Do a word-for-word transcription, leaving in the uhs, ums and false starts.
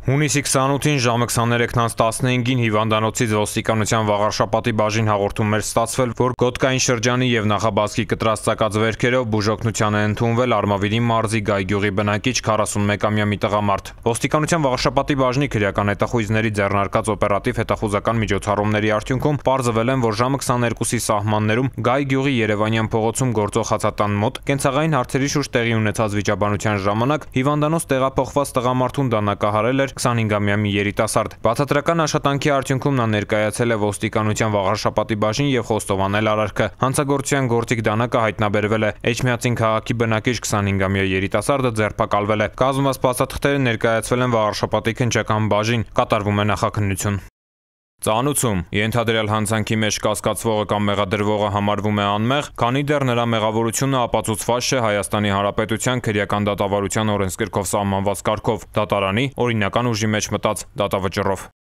Հունիսի քսանութին ժամը քսաներեքից տասնհինգին հիվանդանոցից ոստիկանության վաղարշապատի բաժին հաղորդում էր ստացվել, որ գոտկային շրջանի եւ նախաբազկի կտրած ծակած վերքերով բուժօգնության է ընդունվել Արմավիրի մարզի Գայ գյուղի բնակիչ քառասունմեկամյա մի տղամարդ։ Ոստիկանության վաղարշապատի բաժնի քրեական հետախույզների ձեռնարկած օպերատիվ հետախուզական միջոցառումների արդյունքում պարզվել են, որ ժամը քսաներկուսի սահմաններում Գայ գյուղի Երևանյան փողոցում գործող հացատան մոտ կենցաղային հարցերի շուրջ տեղի ունեցած վիճաբանության ժամանակ հիվանդանոց տեղափոխված տղամարդուն դանակահարել էր քսանհինգամյա մի երիտասարդ։ Բացատրական աշխատանքի արդյունքում նա ներկայացել է ոստիկանության վաղարշապատի բաժին եւ խոստովանել արարքը։ Հանցագործության գործիք դանակը հայտնաբերվել է։ Էջմիածին քաղաքի բնակիչ քսանհինգամյա երիտասարդը ձերբակալվել է։ Կազմված փաստաթղթերը ներկայացվել են վաղարշապատի քննչական բաժին, կատարվում է նախաքննություն։ Ծանուցում ենթադրյալ հանցանքի մեջ կասկածվողը կամ մեղադրվողը համարվում է անմեղ, քանի դեռ նրա մեղավորությունը ապացուցված չէ Հայաստանի Հանրապետության քրեական դատավարության օրենսգրքով սահմանված կարգով՝ դատարանի օրինական ուժի մեջ մտած դատավճռով։